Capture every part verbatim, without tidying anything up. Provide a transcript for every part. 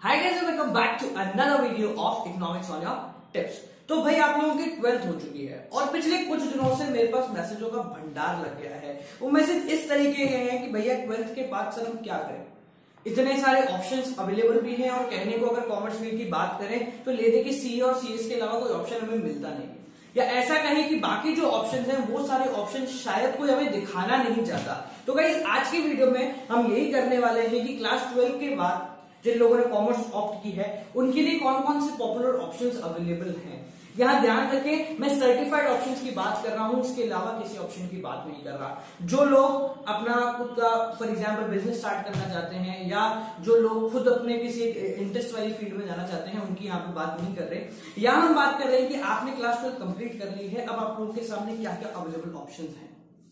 Hi guys, welcome back to another video of economics on your tips. तो भाई आप लोगों की ट्वेल्थ हो चुकी है और पिछले कुछ दिनों से मेरे पास मैसेजों का भंडार लग गया है। वो मैसेज इस तरीके के हैं कि भैया ट्वेल्थ के बाद सर हम क्या करें। इतने सारे ऑप्शंस अवेलेबल भी हैं और कहने को अगर कॉमर्स फील्ड की बात करें तो लेते कि सी और सीएस के अलावा कोई ऑप्शन हमें मिलता नहीं है, या ऐसा कहें कि बाकी जो ऑप्शंस हैं वो सारे ऑप्शन शायद कोई हमें दिखाना नहीं चाहता। तो गाइस आज की वीडियो में हम यही करने वाले हैं कि क्लास ट्वेल्व के बाद जिन लोगों ने कॉमर्स ऑप्ट की है उनके लिए कौन कौन से पॉपुलर ऑप्शंस अवेलेबल हैं। यहां ध्यान रखें, मैं सर्टिफाइड ऑप्शंस की बात कर रहा हूं, इसके अलावा किसी ऑप्शन की बात नहीं कर रहा। जो लोग अपना खुद का फॉर एग्जांपल बिजनेस स्टार्ट करना चाहते हैं या जो लोग खुद अपने किसी इंटरेस्ट वाली फील्ड में जाना चाहते हैं उनकी यहाँ पे बात नहीं कर रहे। यहां हम बात कर रहे हैं कि आपने क्लास ट्वेल्व कंप्लीट कर ली है, अब आप लोगों के सामने क्या क्या अवेलेबल ऑप्शन है।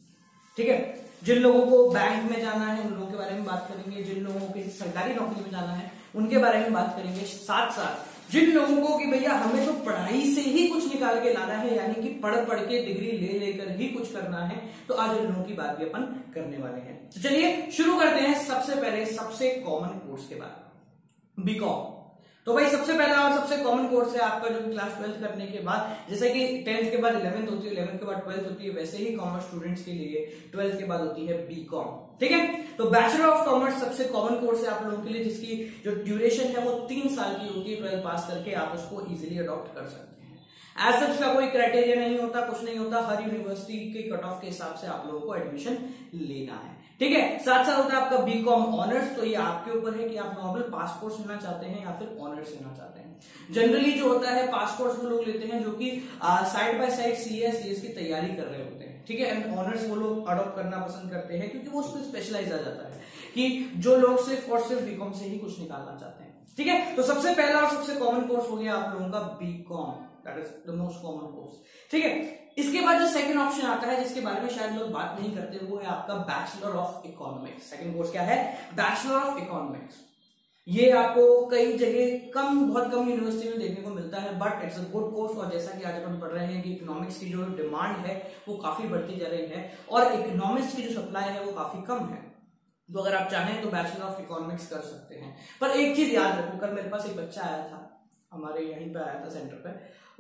ठीक है, जिन लोगों को बैंक में जाना है उन लोगों के बारे में बात करेंगे, जिन लोगों को सरकारी नौकरी में जाना है उनके बारे में बात करेंगे, साथ साथ जिन लोगों को कि भैया हमें तो पढ़ाई से ही कुछ निकाल के लाना है, यानी कि पढ़ पढ़ के डिग्री ले लेकर ही कुछ करना है, तो आज उन लोगों की बात भी अपन करने वाले हैं। तो चलिए शुरू करते हैं सबसे पहले सबसे कॉमन कोर्स के बाद, बीकॉम। तो भाई सबसे पहला और सबसे कॉमन कोर्स है आपका जो क्लास ट्वेल्थ करने के बाद, जैसे कि टेंथ के बाद इलेवेंथ होती है, इलेवेंथ के बाद ट्वेल्थ होती है, वैसे ही कॉमर्स स्टूडेंट्स के लिए ट्वेल्थ के बाद होती है बीकॉम। ठीक है, तो बैचलर ऑफ कॉमर्स सबसे कॉमन कोर्स है आप लोगों के लिए, जिसकी जो ड्यूरेशन है वो तीन साल की होती है। ट्वेल्थ पास करके आप उसको इजिली अडॉप्ट कर सकते हैं। एज सच का कोई क्राइटेरिया नहीं होता, कुछ नहीं होता, हर यूनिवर्सिटी के कट ऑफ के हिसाब से आप लोगों को एडमिशन लेना है। ठीक है, साथ साथ होता है आपका बीकॉम ऑनर्स। तो ये आपके ऊपर है कि आप नॉर्मल पास कोर्स लेना चाहते हैं या फिर ऑनर्स लेना चाहते हैं। जनरली जो होता है पास कोर्स वो लोग लेते हैं जो कि side by side CS CS की तैयारी कर रहे होते हैं। ठीक है, एंड ऑनर्स वो लोग अडॉप्ट करना पसंद करते हैं क्योंकि वो उसमें स्पेशलाइज आ जाता है कि जो लोग सिर्फ और सिर्फ बीकॉम से ही कुछ निकालना चाहते हैं। ठीक है, तो सबसे पहला और सबसे कॉमन कोर्स हो गया आप लोगों का BCom, that is the most common course. ठीक है, इसके बाद जो सेकंड ऑप्शन आता है जिसके बारे में शायद लोग बात नहीं करते वो है आपका bachelor of economics. Second course क्या है? Bachelor of economics. ये आपको कई जगह कम बहुत कम यूनिवर्सिटी में देखने को मिलता है, but it's a good course. और जैसा कि आज अपन पढ़ रहे हैं कि इकोनॉमिक्स की जो डिमांड है वो काफी बढ़ती जा रही है और इकोनॉमिक्स की जो सप्लाई है वो काफी कम है। तो अगर आप चाहें तो बैचलर ऑफ इकोनॉमिक्स कर सकते हैं। पर एक चीज याद रखो, कल मेरे पास एक बच्चा आया था, हमारे यहीं पे आया था सेंटर पे,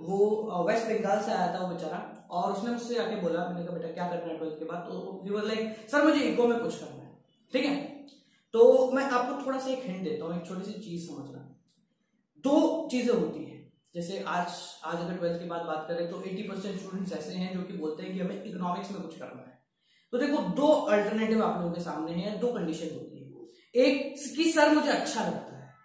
वो वेस्ट बंगाल से आया था वो बेचारा, और उसने मुझसे आके बोला, मैंने कहा बेटा क्या करना है ट्वेल्थ के बाद? तो ही वाज लाइक सर मुझे इको में कुछ करना है। ठीक है, तो मैं आपको थोड़ा सा एक हिंट देता हूँ, एक छोटी सी चीज समझना। दो चीजें होती हैं, जैसे आज आज अगर ट्वेल्थ के बाद बात करें तो अस्सी परसेंट स्टूडेंट्स ऐसे हैं जो कि बोलते हैं कि हमें इकोनॉमिक्स में कुछ करना है। तो देखो दो अल्टरनेटिव आप लोगों के सामने हैं, दो कंडीशन होती है। एक कि सर मुझे अच्छा लगता है,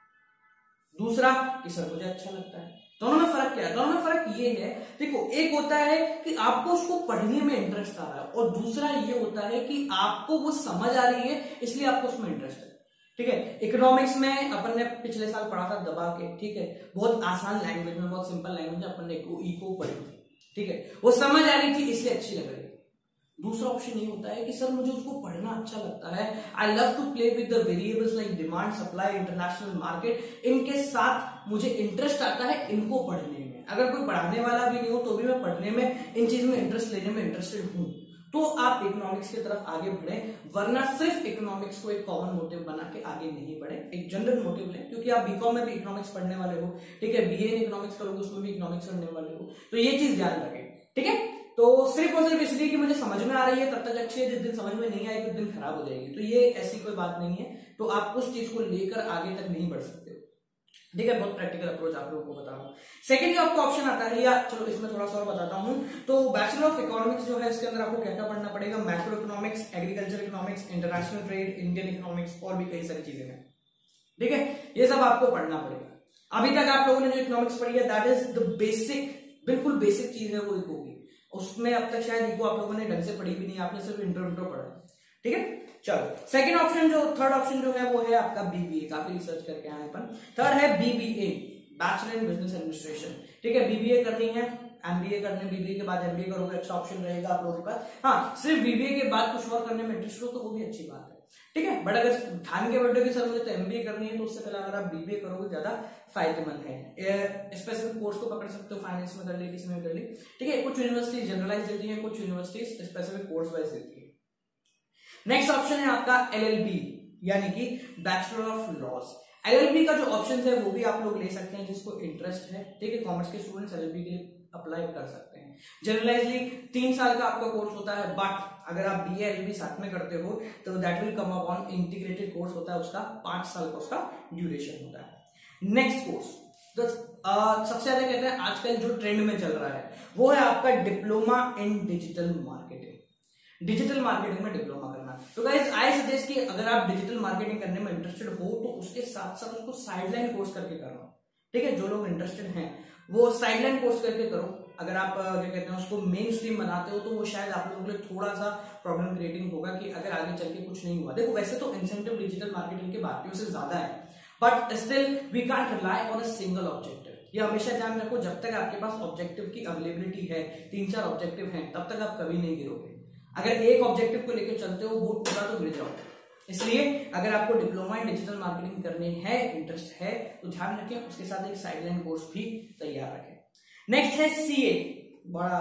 दूसरा कि सर मुझे अच्छा लगता है। दोनों में फर्क क्या है? दोनों में फर्क ये है, देखो एक होता है कि आपको उसको पढ़ने में इंटरेस्ट आ रहा है और दूसरा ये होता है कि आपको वो समझ आ रही है इसलिए आपको उसमें इंटरेस्ट है। ठीक है, इकोनॉमिक्स में अपन ने पिछले साल पढ़ा था दबा के, ठीक है, बहुत आसान लैंग्वेज में, बहुत सिंपल लैंग्वेज में अपन ने इको पढ़ी थी। ठीक है, वो समझ आ रही थी इसलिए अच्छी लग रही थी। दूसरा ऑप्शन ये होता है कि सर मुझे उसको पढ़ना अच्छा लगता है, I love to play with the variables like demand, supply, international market, इनके साथ मुझे इंटरेस्ट आता है इनको पढ़ने में। अगर कोई पढ़ाने वाला भी नहीं हो तो भी मैं पढ़ने में, इन चीज में इंटरेस्ट लेने में इंटरेस्टेड हूं, तो आप इकोनॉमिक्स की तरफ आगे बढ़े। वरना सिर्फ इकोनॉमिक्स को एक कॉमन मोटिव बना के आगे नहीं बढ़े, एक जनरल मोटिव लें, क्योंकि आप बीकॉम में भी इकोनॉमिक्स पढ़ने वाले हो। ठीक है, बीए इन इकोनॉमिक्स करोगे उसमें भी इकोनॉमिक्स पढ़ने वाले हो, तो ये चीज ध्यान रखें। ठीक है, तो सिर्फ और सिर्फ इसलिए कि मुझे समझ में आ रही है तब तक अच्छी है, जिस दिन समझ में नहीं आएगी उस दिन खराब हो जाएगी, तो ये ऐसी कोई बात नहीं है। तो आप उस चीज को लेकर आगे तक नहीं बढ़ सकते। ठीक है, बहुत प्रैक्टिकल अप्रोच आप लोगों को बता रहा हूँ। सेकंड जो आपको ऑप्शन आता है, या चलो इसमें थोड़ा सा और बताता हूँ, तो बैचलर ऑफ इकोनॉमिक्स जो है इसके अंदर आपको क्या क्या पढ़ना पड़ेगा? Macro economics, agriculture economics, international trade, Indian economics और भी कई सारी चीजें हैं। ठीक है, ये सब आपको पढ़ना पड़ेगा। अभी तक आप लोगों ने जो इकोनॉमिक्स पढ़ी है दैट इज द बेसिक, बिल्कुल बेसिक चीज है वो इको की। उसमें अब तक शायद इको आप लोगों ने ढंग से पढ़ी भी नहीं, आपने सिर्फ इंट्रो इंट्रो पढ़ा है। ठीक है, चलो सेकंड ऑप्शन जो थर्ड ऑप्शन जो है वो है आपका बीबीए। काफी रिसर्च करके आए अपन। थर्ड है BBA, bachelor in business administration. ठीक है, बीबीए करनी है, एमबीए करने, बीबीए के बाद एमबीए करोगे, अच्छा ऑप्शन रहेगा आप लोगों के पास। हाँ, सिर्फ बीबीए के बाद कुछ और करने में इंटरेस्ट हो तो वो भी अच्छी बात है। ठीक है, बट अगर ठान के बैठो कि सर मुझे तो एमबीए करनी है, तो उससे पहले अगर आप बीबीए करोगे ज्यादा फायदेमंद है। स्पेसिफिक कोर्स को पकड़ सकते हो, फाइनेंस में कर ली, किसी में कर ली। ठीक है, कुछ यूनिवर्सिटी जनरलाइज देती है, कुछ यूनिवर्सिटी स्पेसिफिक कोर्स वाइज देती है। नेक्स्ट ऑप्शन है आपका एलएलबी, यानी कि बैचलर ऑफ लॉज। एलएलबी का जो ऑप्शन है वो भी आप लोग ले सकते हैं जिसको इंटरेस्ट है, ठीक है। कॉमर्स के स्टूडेंट्स एलएलबी के लिए अप्लाई कर सकते हैं। जनरलाइजली तीन साल का आपका कोर्स होता है, बट अगर आप बी एलएलबी साथ में करते हो तो that will come upon integrated course होता है, उसका पांच साल का उसका ड्यूरेशन होता है। नेक्स्ट कोर्स तो uh, सबसे ज्यादा कहते हैं आजकल जो ट्रेंड में चल रहा है वो है आपका diploma in digital marketing. Digital marketing में डिप्लोमा करना। तो गाइस आई सजेस्ट कि अगर आप डिजिटल मार्केटिंग करने में इंटरेस्टेड हो तो उसके साथ साथ उसको साइडलाइन कोर्स करके करना, ठीक है। जो लोग इंटरेस्टेड हैं वो साइडलाइन कोर्स करके करो। अगर आप क्या कहते हैं उसको मेन स्ट्रीम बनाते हो तो वो शायद आप लोगों के लिए थोड़ा सा प्रॉब्लम क्रिएटिंग होगा कि अगर आगे चल के कुछ नहीं हुआ। देखो वैसे तो इंसेंटिव डिजिटल मार्केटिंग के बाकियों से ज्यादा है, but still we can't rely on a single objective. ये हमेशा ध्यान रखो, जब तक आपके पास ऑब्जेक्टिव की अवेलेबिलिटी है, तीन चार ऑब्जेक्टिव हैं, तब तक आप कभी नहीं गिरोगे। अगर एक ऑब्जेक्टिव को लेकर चलते हो वो पूरा तो गिर जाओगे। इसलिए अगर आपको डिप्लोमा इन डिजिटल मार्केटिंग करने है, इंटरेस्ट है, तो ध्यान रखें उसके साथ एक साइडलाइन कोर्स भी तैयार रखें। नेक्स्ट है सीए। बड़ा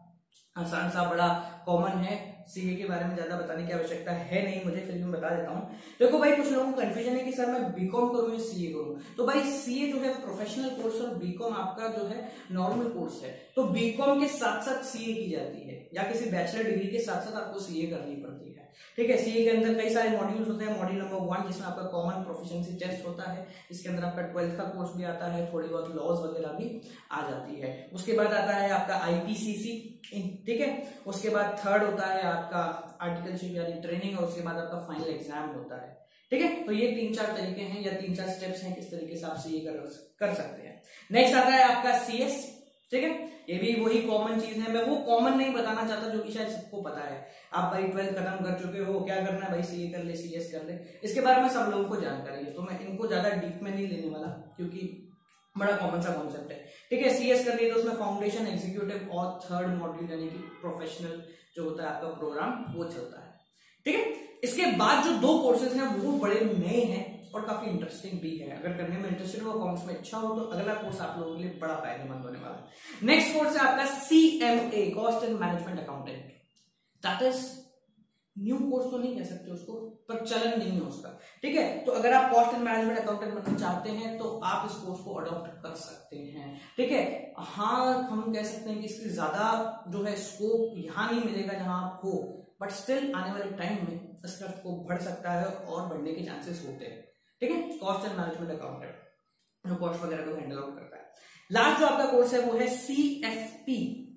आसान सा, बड़ा कॉमन है। सीए के बारे में ज्यादा बताने की आवश्यकता है नहीं मुझे, फिर भी मैं बता देता हूं। देखो भाई कुछ लोगों को कंफ्यूजन है कि सर मैं बीकॉम करूं या सीए करूं। तो भाई सीए जो है प्रोफेशनल कोर्स और बीकॉम आपका जो है नॉर्मल कोर्स है। तो बीकॉम के साथ साथ सीए की जाती है या किसी बैचलर डिग्री के साथ साथ आपको सीए करनी पड़ती है, ठीक है। सीए के अंदर कई सारे मॉड्यूल्स होते हैं। मॉड्यूल नंबर वन जिसमें आपका कॉमन प्रोफिशिएंसी टेस्ट होता है, इसके अंदर आपका ट्वेल्थ का कोर्स भी आता है, थोड़ी बहुत लॉज वगैरह भी आ जाती है। उसके बाद आता है आपका आईपीसीसी, ठीक है। उसके बाद थर्ड होता है आपका आर्टिकलशिप यानी ट्रेनिंग, और उसके बाद आपका फाइनल एग्जाम होता है, ठीक है। तो ये तीन चार तरीके हैं या तीन चार स्टेप्स हैं किस तरीके से आप सीए कर, कर सकते हैं। नेक्स्ट आता है आपका सीएस, ठीक है। ये भी वही कॉमन चीज है। मैं वो कॉमन नहीं बताना चाहता जो कि शायद सबको पता है। आप भाई ट्वेल्थ खत्म कर चुके हो, क्या करना है भाई, सीए कर ले, सीएस कर ले, इसके बारे में सब लोगों को जानकारी है। तो मैं इनको ज्यादा डीप में नहीं लेने वाला क्योंकि बड़ा कॉमन सा कॉन्सेप्ट है, ठीक है। सीएस करनी है तो उसमें फाउंडेशन, एग्जीक्यूटिव और थर्ड मॉड्यूल यानी कि प्रोफेशनल जो होता है आपका प्रोग्राम वो चलता है, ठीक है। इसके बाद जो दो कोर्सेज हैं वो बड़े नए हैं और काफी इंटरेस्टिंग भी है। अगर करने में इंटरेस्टेड हो, अकाउंट्स में अच्छा हो, तो अगला कोर्स आप लोगों के लिए बड़ा फायदेमंद होने वाला है। नेक्स्ट कोर्स है आपका CMA, cost and management accountant. That is new course तो नहीं कह सकते उसको, पर चलन नहीं है उसका, ठीक है। तो अगर आप कॉस्ट एंड मैनेजमेंट अकाउंटेंट बनना चाहते हैं तो आप इस कोर्स को अडॉप्ट कर सकते हैं, ठीक है। हाँ हम कह सकते हैं कि इसकी ज्यादा जो है स्कोप यहाँ नहीं मिलेगा जहां आप हो, बट स्टिल आने वाले टाइम में इसका स्कोप बढ़ सकता है और बढ़ने के चांसेस होते हैं, ठीक है। कॉस्ट एंड मैनेजमेंट अकाउंटेंट जो कॉस्ट वगैरह को हैंडल आउट करता है। लास्ट जो आपका कोर्स है वो है सीएफपी।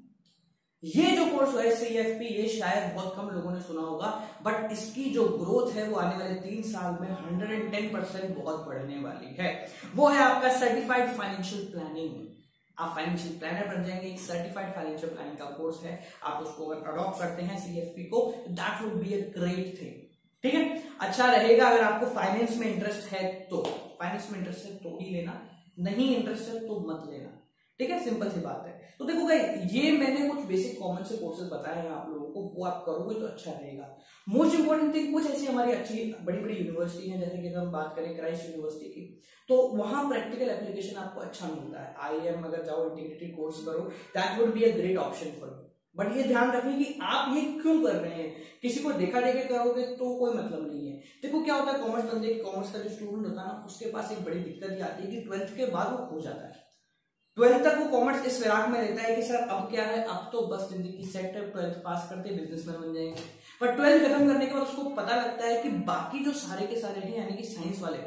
ये जो कोर्स है सीएफपी, ये शायद बहुत कम लोगों ने सुना होगा, बट इसकी जो ग्रोथ है वो आने वाले तीन साल में एक सौ दस परसेंट बहुत बढ़ने वाली है। वो है आपका सर्टिफाइड फाइनेंशियल प्लानिंग। आप फाइनेंशियल प्लानर बन जाएंगे। एक सर्टिफाइड फाइनेंशियल प्लानिंग का कोर्स है, आप उसको अगर अडॉप्ट करते हैं सीएफपी को, that would be a great thing, ठीक है। अच्छा रहेगा अगर आपको फाइनेंस में इंटरेस्ट है तो, फाइनेंस में इंटरेस्ट है तो ही लेना, नहीं इंटरेस्ट है तो मत लेना, ठीक है। सिंपल सी बात है। तो देखो भाई ये मैंने कुछ बेसिक कॉमन से कोर्सेज बताए हैं आप लोगों को, वो आप करोगे तो अच्छा रहेगा। मोस्ट इंपॉर्टेंट थिंग, कुछ ऐसी हमारी अच्छी बड़ी बड़ी यूनिवर्सिटी है, जैसे कि अगर हम बात करें क्राइस्ट यूनिवर्सिटी की, तो वहां प्रैक्टिकल एप्लीकेशन आपको अच्छा मिलता है। आईएम अगर जाओ, इंटीग्रेटेड कोर्स करो, that would be a great option for you. But ये ध्यान रखें कि आप ये क्यों कर रहे हैं। किसी को देखा देखे करोगे तो कोई मतलब नहीं है। देखो क्या होता है, कॉमर्स बंदे कॉमर्स का जो स्टूडेंट होता है ना, उसके पास एक बड़ी दिक्कत ये आती है कि ट्वेल्थ के बाद वो खो जाता है। ट्वेल्थ तक वो कॉमर्स इस फिराक में रहता है कि सर अब क्या है, अब तो बस जिंदगी सेट है, ट्वेल्थ पास करते बिजनेसमैन बन जाएंगे। पर ट्वेल्थ खत्म करने के बाद उसको पता लगता है कि बाकी जो सारे के सारे हैं यानी कि साइंस वाले,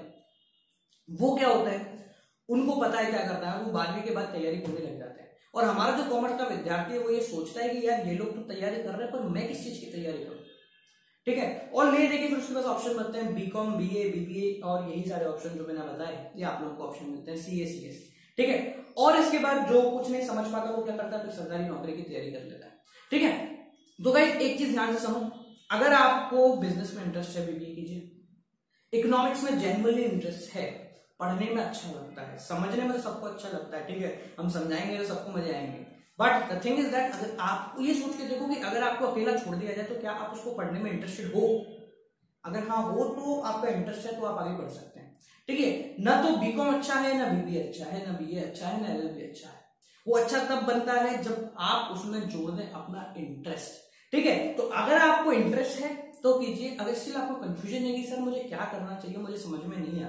वो क्या होता है, उनको पता है क्या करता है, वो बारहवीं के बाद तैयारी करने लग जाते हैं। और हमारा जो कॉमर्स का विद्यार्थी है वो ये सोचता है कि यार ये लोग तो तैयारी कर रहे हैं, पर मैं किस चीज की तैयारी करूं, ठीक है। और ले देखिए फिर उसके पास ऑप्शन बनते हैं बीकॉम, बीए, बीबीए और यही सारे ऑप्शन जो मैंने बताए, ये आप लोगों को ऑप्शन मिलते हैं, सीए, सीएस, ठीक है। और इसके बाद जो कुछ नहीं समझ पाता वो क्या करता है, फिर सरकारी नौकरी की तैयारी कर लेता है, ठीक है। तो गाइस एक चीज ध्यान से समझो, अगर आपको बिजनेस में इंटरेस्ट है बीबीए कीजिए, इकोनॉमिक्स में जेन्युइनली इंटरेस्ट है, पढ़ने में अच्छा लगता है, समझने में सबको अच्छा लगता है, ठीक है, हम समझाएंगे तो सबको मजे आएंगे। But the thing is that अगर आप ये सोच के देखो कि अगर आपको अकेला छोड़ दिया जाए तो क्या आप उसको पढ़ने में इंटरेस्टेड हो, अगर हाँ हो तो आपका इंटरेस्ट है तो आप आगे बढ़ सकते हैं, ठीक है। ना तो बीकॉम अच्छा है, ना बीबीए अच्छा है, ना बीए अच्छा है, ना एलएलबी अच्छा है। वो अच्छा तब बनता है जब आप उसमें जोड़ दें अपना इंटरेस्ट, ठीक है। तो अगर आपको इंटरेस्ट है तो कीजिए, अगर स्टिल आपको कंफ्यूजन है कि सर मुझे क्या करना चाहिए, मुझे समझ में नहीं आ रहा,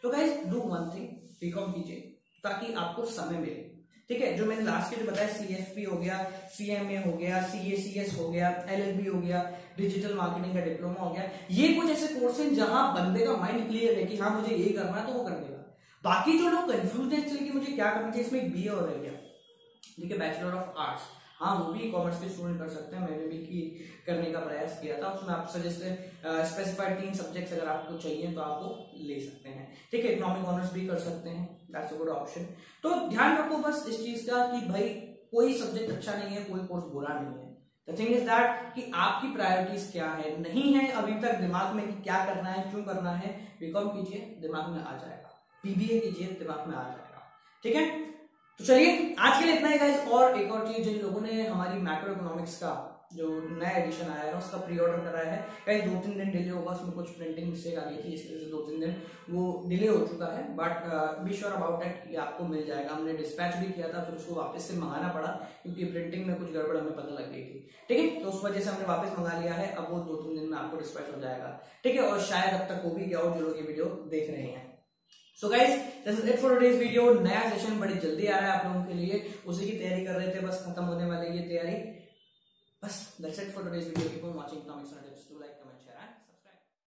तो guys do one thing, BCom कीजिए ताकि आपको समय मिले, ठीक है। जो मैंने लास्ट के जो बताया, सीएफपी हो गया, सीएमए हो गया, सीएसीएस हो गया, एलएलबी हो गया, डिजिटल मार्केटिंग का डिप्लोमा हो गया, ये कुछ ऐसे कोर्स हैं जहां बंदे का माइंड क्लियर है कि हाँ मुझे यही करना है तो वो कर देगा। बाकी जो लोग कंफ्यूज है कि मुझे क्या करना चाहिए, इसमें एक बी ए और रह गया, ठीक है, बैचलर ऑफ आर्ट्स। हाँ वो भी कॉमर्स के स्टूडेंट कर सकते हैं, मैंने भी की करने का प्रयास किया था। उसमें आप सजेस्ट स्पेसिफाइड तीन सब्जेक्ट्स अगर आपको चाहिए तो आप वो ले सकते हैं, ठीक है। इकोनॉमिक ऑनर्स भी कर सकते हैं, दैट्स अ गुड ऑप्शन। तो ध्यान रखो बस इस चीज का कि भाई कोई सब्जेक्ट अच्छा नहीं है, कोई कोर्स बुरा नहीं है। द थिंग इज दैट कि आपकी प्रायोरिटीज क्या है, नहीं है अभी तक दिमाग में कि क्या करना है, क्यों करना है, बीकॉम कीजिए दिमाग में आ जाएगा, बीबीए कीजिए दिमाग में आ जाएगा, ठीक है। तो चलिए आज के लिए इतना ही गाइस। और एक और चीज, जिन लोगों ने हमारी मैक्रो इकोनॉमिक्स का जो नया एडिशन आया है उसका प्री ऑर्डर कराया है गाइस, दो तीन दिन डिले होगा, उसमें कुछ प्रिंटिंग मिस्टेक आ गई थी, इसलिए से दो तीन दिन वो डिले हो चुका है, but be sure about it कि आपको मिल जाएगा। हमने डिस्पैच भी किया था, फिर उसको वापस से मंगाना पड़ा क्योंकि प्रिंटिंग में कुछ गड़बड़ हमें पता लग गई थी, ठीक है। तो उस वजह से हमने वापस मंगा लिया है, अब वो दो तीन दिन में आपको डिस्पैच हो जाएगा, ठीक है। और शायद अब तक हो भी गया हो जो लोग ये वीडियो देख रहे हैं। So guys this is it for today's video. नया सेशन बड़ी जल्दी आ रहा है आप लोगों के लिए, उसी की तैयारी कर रहे थे, बस खत्म होने वाली ये तैयारी, बस that's it for today's video. Keep on watching economics and tips, do like comment.